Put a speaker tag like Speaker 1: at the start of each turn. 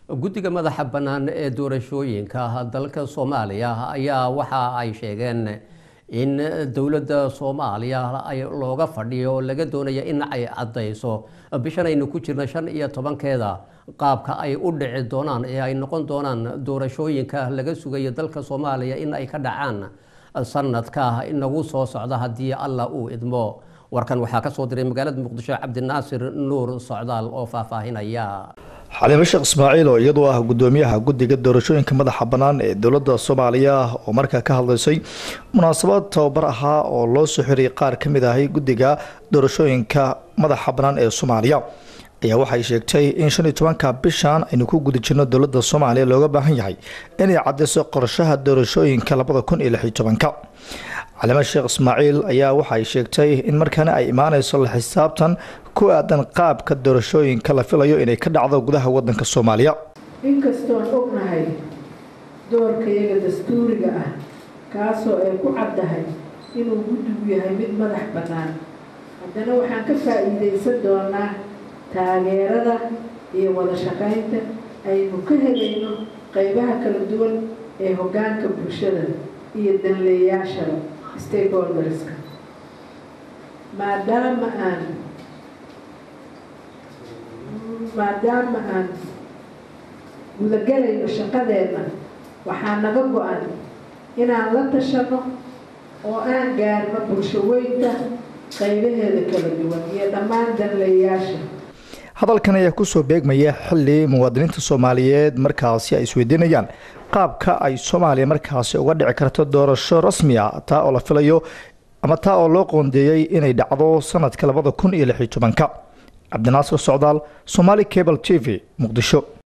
Speaker 1: guddiga madaxa bannaan ee doorashooyinka dalka Soomaaliya ayaa waxa ay sheegeen in dawladda Soomaaliya ay looga fadhiyo laga doonayo in ay cadeyso bishan aynu ku jirno 15keeda qaabka ay u dhici doonaan ee ay noqon doonaan doorashooyinka laga sugayo dalka Soomaaliya in ay ka dhacaan sanadka inagu soo socda hadii Allah uu idmo. warkan waxaa ka soo diray magaalada Muqdisho Cabdinaasir Nuur Socdaal oo faahfaahinaya.
Speaker 2: Xaliimo Sheekh Ismaaciil oo iyadoo ah gudoomiyaha guddiga doorashooyinka madaxa bannaan ee dawladda Soomaaliya oo markaa ka hadlaysay munaasabad tababar ah oo loo soo xiray qaar ka mid ah guddiga doorashooyinka madaxa bannaan ee Soomaaliya ayaa waxay sheegtay in 15ka bishan aynu ku guda jirno dawladda Soomaaliya looga baahan yahay inay cadeyso qorshaha doorashooyinka 2016. Xaliimo Sheekh Ismaaciil ayaa waxay sheegtay in markaana ay imaanayso la xisaabtan ku aadan qaabka doorashooyinka la filayo inay ka dhacdo gudaha wadanka Soomaaliya.
Speaker 3: inkastoo ognahay doorkayaga dastuuriga ah kaasoo ay ku caddahay inuu guddigu yahay mid madax bannaan, haddana waxaan ka faa'iideysan doonaa taageerada iyo wada shaqaynta aynu ka helayno qaybaha kala duwan ee hoggaanka bulshada iyo danleeyaasha stakeholderska. maadaama aan gudagalayno shaqadeena, waxaa naga go-an inaan la tashano oo aan gaarno bulshaweynta qaybaheeda kala duwan iyo dhammaan danleeyaasha.
Speaker 2: hadalkan ayaa ku soo beegmaya xilli muwaadiniinta Soomaaliyeed markaasi ay isweydiinayaan qaabka ay Soomaaliya markaasi uga dhici karto doorasho rasmi ah taa oo la filayo ama taa oo loo qoondeeyay inay dhacdo sanadka 2016. Cabdinaasir Socdaal, Somali Cable TV, Muqdisho.